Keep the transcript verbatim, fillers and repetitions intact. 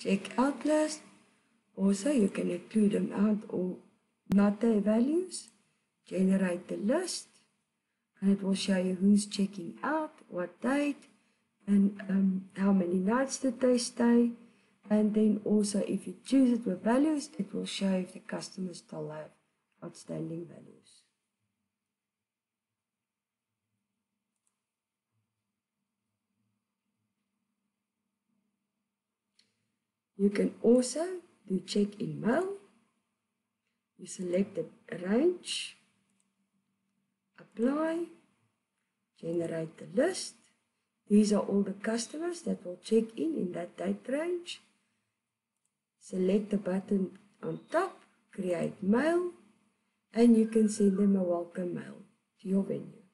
checkout list. Also, you can include amount or not their values. Generate the list, and it will show you who's checking out, what date, and um, how many nights did they stay. And then also, if you choose it with values, it will show if the customers still have outstanding values. You can also do check-in mail. You select the range, apply, generate the list. These are all the customers that will check in in that date range. Select the button on top, create mail, and you can send them a welcome mail to your venue.